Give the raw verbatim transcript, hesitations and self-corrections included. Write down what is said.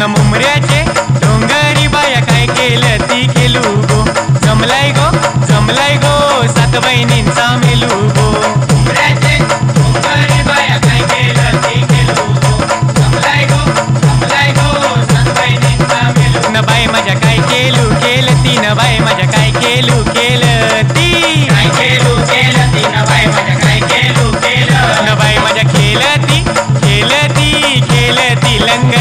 न मुमऱ्याचे डोंगरी बाया काय केलं ती केलू गो. जमलाय गो जमलाय गो सात बहिणींचा मेलू गो. मुमऱ्याचे डोंगरी बाया काय केलं ती केलू गो. जमलाय गो जमलाय गो सात बहिणींचा मेलू. न बाई माझ्या काय केलू केलं ती न बाई माझ्या काय केलू केलं ती. काय केलू केलं ती न बाई माझ्या काय केलू केलं. न बाई माझ्या केलं ती केलं ती केलं ती लंग